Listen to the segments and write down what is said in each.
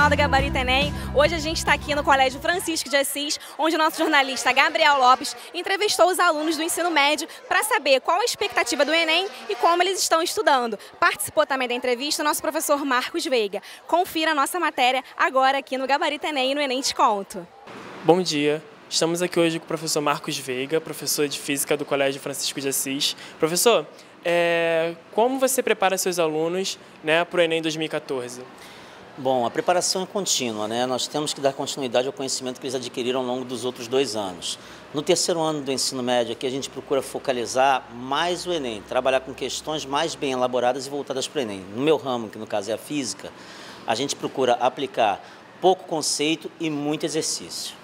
Nacional do Gabarito Enem. Hoje a gente está aqui no Colégio Francisco de Assis, onde o nosso jornalista Gabriel Lopes entrevistou os alunos do ensino médio para saber qual a expectativa do Enem e como eles estão estudando. Participou também da entrevista o nosso professor Marcos Veiga. Confira a nossa matéria agora aqui no Gabarito Enem e no Enem Te Conto. Bom dia. Estamos aqui hoje com o professor Marcos Veiga, professor de Física do Colégio Francisco de Assis. Professor, como você prepara seus alunos, para o Enem 2014? Bom, a preparação é contínua, Nós temos que dar continuidade ao conhecimento que eles adquiriram ao longo dos outros 2 anos. No terceiro ano do ensino médio, aqui a gente procura focalizar mais o Enem, trabalhar com questões mais bem elaboradas e voltadas para o Enem. No meu ramo, que no caso é a física, a gente procura aplicar pouco conceito e muito exercício.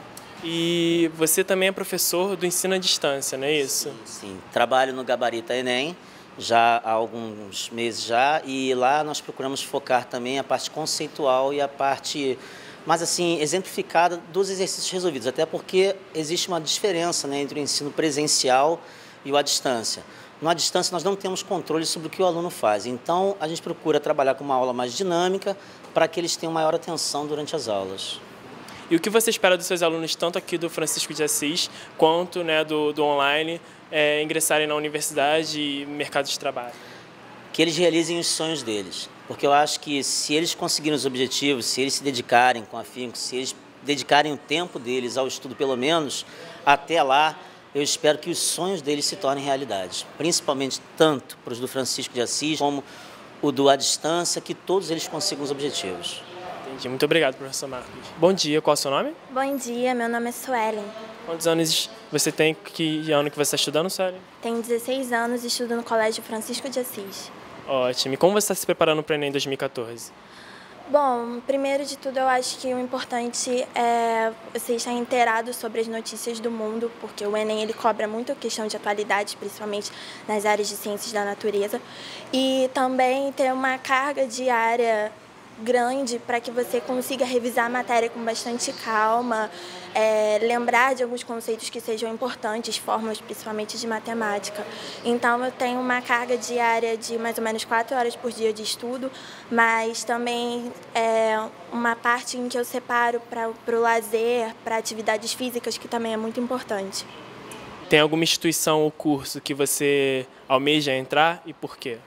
E você também é professor do ensino à distância, não é isso? Sim. Trabalho no Gabarito Enem já há alguns meses já, e lá nós procuramos focar também a parte conceitual e a parte mais assim exemplificada dos exercícios resolvidos, até porque existe uma diferença entre o ensino presencial e o à distância. No à distância nós não temos controle sobre o que o aluno faz, então a gente procura trabalhar com uma aula mais dinâmica para que eles tenham maior atenção durante as aulas. E o que você espera dos seus alunos, tanto aqui do Francisco de Assis, quanto do online, ingressarem na universidade e mercado de trabalho? Que eles realizem os sonhos deles, porque eu acho que se eles conseguirem os objetivos, se eles se dedicarem com afinco, se eles dedicarem o tempo deles ao estudo, pelo menos até lá, eu espero que os sonhos deles se tornem realidade, principalmente tanto para os do Francisco de Assis como o do à distância, que todos eles consigam os objetivos. Entendi. Muito obrigado, professor Marcos. Bom dia, qual é o seu nome? Bom dia, meu nome é Suelen. Quantos anos você tem? Que ano que você está estudando, Suelen? Tenho 16 anos e estudo no Colégio Francisco de Assis. Ótimo. E como você está se preparando para o Enem 2014? Bom, primeiro de tudo, eu acho que o importante é você estar inteirado sobre as notícias do mundo, porque o Enem ele cobra muito questão de atualidade, principalmente nas áreas de ciências da natureza, e também ter uma carga diária grande para que você consiga revisar a matéria com bastante calma, lembrar de alguns conceitos que sejam importantes, fórmulas principalmente de matemática. Então eu tenho uma carga diária de mais ou menos 4 horas por dia de estudo, mas também uma parte em que eu separo para o lazer, para atividades físicas, que também é muito importante. Tem alguma instituição ou curso que você almeja entrar e por quê?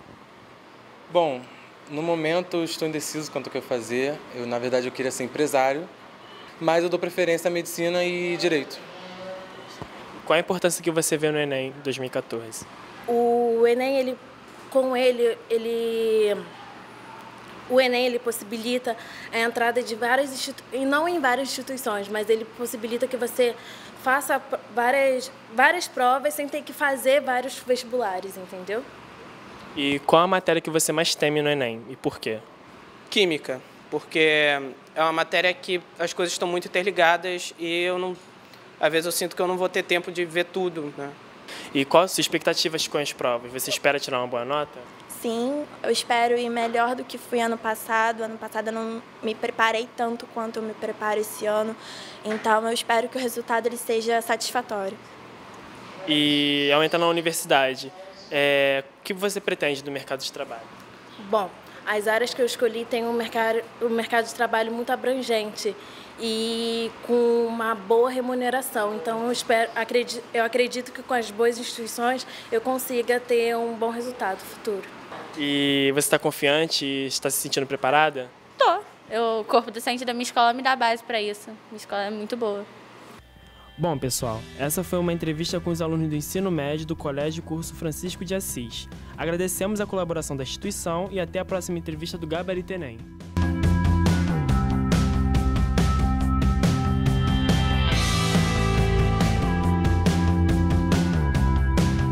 Bom, no momento eu estou indeciso quanto ao que eu fazer. Na verdade, eu queria ser empresário, mas eu dou preferência à medicina e direito. Qual a importância que você vê no Enem 2014? O Enem, o Enem ele possibilita a entrada de várias instituições, não em várias instituições, mas ele possibilita que você faça várias provas sem ter que fazer vários vestibulares, entendeu? E qual a matéria que você mais teme no Enem e por quê? Química, porque é uma matéria que as coisas estão muito interligadas e às vezes eu sinto que eu não vou ter tempo de ver tudo, E quais as suas expectativas com as provas? Você espera tirar uma boa nota? Sim, eu espero ir melhor do que fui ano passado. Ano passado eu não me preparei tanto quanto eu me preparo esse ano, então eu espero que o resultado ele seja satisfatório. E ao entrar na universidade, o que você pretende do mercado de trabalho? Bom, as áreas que eu escolhi têm um mercado de trabalho muito abrangente e com uma boa remuneração. Então eu acredito que com as boas instituições eu consiga ter um bom resultado futuro. E você está confiante e está se sentindo preparada? Tô. O corpo docente da minha escola me dá base para isso. Minha escola é muito boa. Bom, pessoal, essa foi uma entrevista com os alunos do ensino médio do Colégio Curso Francisco de Assis. Agradecemos a colaboração da instituição e até a próxima entrevista do Gabarito Enem.